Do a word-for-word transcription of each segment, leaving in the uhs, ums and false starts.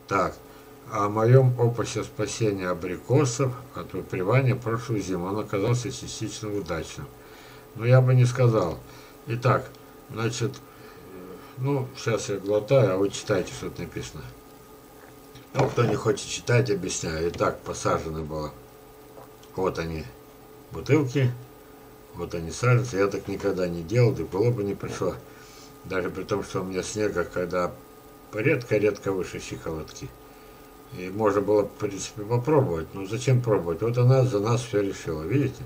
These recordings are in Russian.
Так, о моем опыте спасения абрикосов от выпривания прошлой зимы. Он оказался частично удачным. Но я бы не сказал. Итак, значит, ну, сейчас я глотаю, а вы читайте, что тут написано. Ну, кто не хочет читать, объясняю. Итак, посажены было. Вот они, бутылки. Вот они сажатся. Я так никогда не делал, да было бы не пришло. Даже при том, что у меня снега, когда редко-редко выше щиколотки. И можно было, в принципе, попробовать. Но зачем пробовать? Вот она за нас все решила. Видите?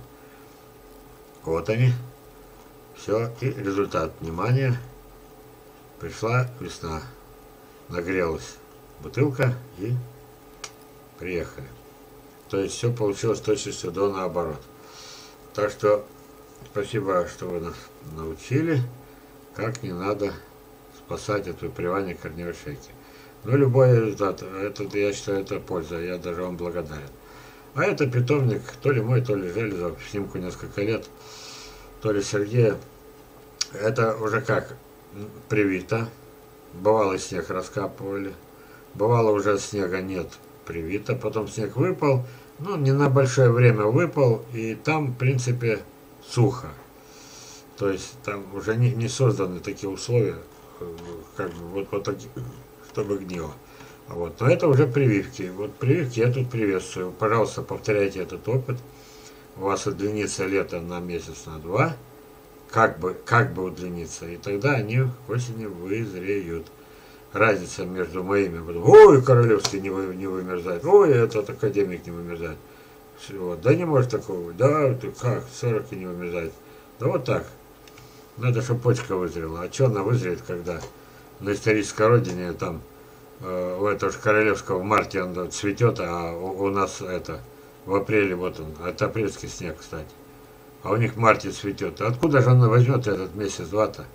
Вот они. Все. И результат. Внимание. Пришла весна. Нагрелась бутылка и приехали. То есть все получилось точностью до наоборот. Так что спасибо, что вы нас научили, как не надо спасать от выпривания корневой шейки. Но любой результат, это, я считаю, это польза, я даже вам благодарен. А это питомник, то ли мой, то ли Железов, снимку несколько лет, то ли Сергея. Это уже как привито, бывало снег раскапывали, бывало уже снега нет, привито, потом снег выпал, ну не на большое время выпал, и там в принципе сухо. То есть там уже не, не созданы такие условия, как бы вот, вот такие, чтобы гнило. Вот. Но это уже прививки. Вот прививки я тут приветствую. Пожалуйста, повторяйте этот опыт. У вас удлинится лето на месяц, на два. Как бы, как бы удлиниться. И тогда они к осени вызреют. Разница между моими. Ой, Королевский не, вы, не вымерзает. Ой, этот академик не вымерзает. Вот. Да не может такого быть. Да, ты как, сорок и не вымерзает. Да вот так. Надо, чтобы почка вызрела. А что она вызреет, когда на исторической родине там э, у этого же Королевского в марте он цветет, а у, у нас это в апреле, вот он, это апрельский снег, кстати. А у них в марте цветет. Откуда же она возьмет этот месяц-два-то?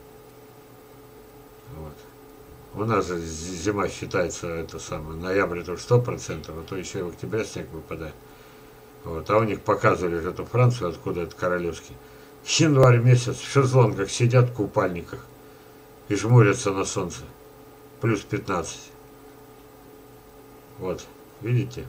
Вот. У нас же зима считается, это самое, ноябрь это сто процентов, а то еще и в октябре снег выпадает. Вот. А у них показывали же эту Францию, откуда это Королевский. Январь месяц в шезлонгах сидят в купальниках и жмурятся на солнце. Плюс пятнадцать. Вот, видите?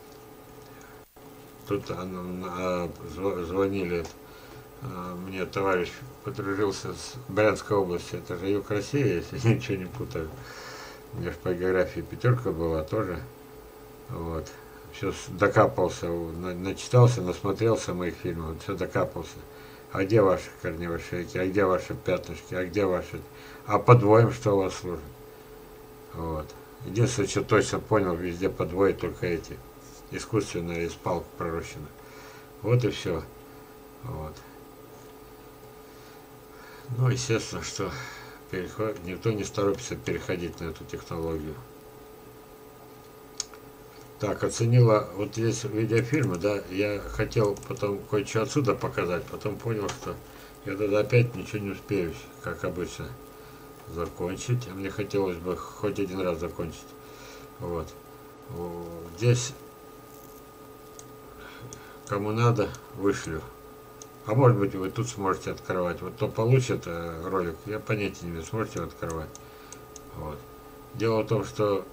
Тут а, звонили, а, мне товарищ подружился с Брянской области, это же юг России, если ничего не путаю. У меня же по географии пятерка была тоже. Вот. Все докапался, начитался, насмотрелся моих фильмов, все докапался. А где ваши корневые шейки, а где ваши пятнышки, а где ваши... А подвоем что у вас служит? Вот. Единственное, что точно понял, везде подвои только эти. Искусственные, из палок пророщенных. Вот и все. Вот. Ну, естественно, что переход... никто не торопится переходить на эту технологию. Так, оценила, вот здесь видеофильмы, да, я хотел потом кое-что отсюда показать, потом понял, что я тогда опять ничего не успею, как обычно, закончить. А мне хотелось бы хоть один раз закончить. Вот. Здесь, кому надо, вышлю. А может быть, вы тут сможете открывать. Вот кто получит ролик, я понятия не имею, сможете открывать. Вот. Дело в том, что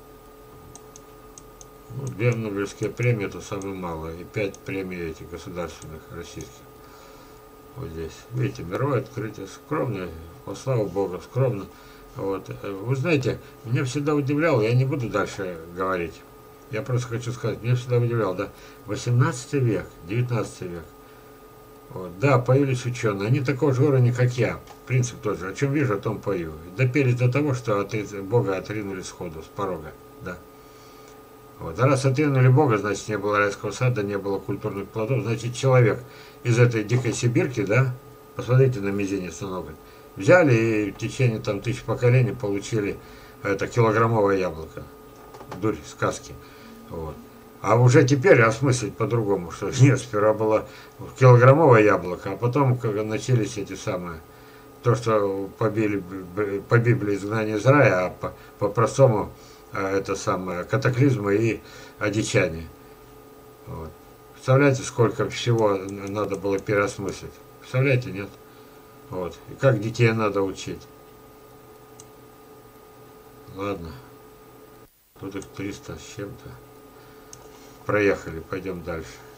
ну, две Нобелевские премии это самое малое, и пять премий этих государственных российских. Вот здесь. Видите, мировое открытие скромно, во славу Бога, скромно. Вот. Вы знаете, меня всегда удивляло, я не буду дальше говорить. Я просто хочу сказать, меня всегда удивляло, да, восемнадцатый век, девятнадцатый век. Вот. Да, появились ученые, они такого же уровня, как я. Принцип тот же, о чем вижу, о том пою. Допелись до того, что от Бога отринули сходу, с порога. Да. Вот. А раз отринули Бога, значит, не было райского сада, не было культурных плодов, значит, человек из этой дикой Сибирки, да, посмотрите на мизинец на ноготь, взяли и в течение там тысяч поколений получили это килограммовое яблоко. Дурь, сказки. Вот. А уже теперь осмыслить по-другому, что нет, сперва было килограммовое яблоко, а потом, когда начались эти самые, то, что побили, по Библии изгнание из рая, а по-простому это самое катаклизмы и одичание. Вот. Представляете, сколько всего надо было переосмыслить? Представляете, нет? Вот. И как детей надо учить? Ладно. Тут их триста с чем-то. Проехали, пойдем дальше.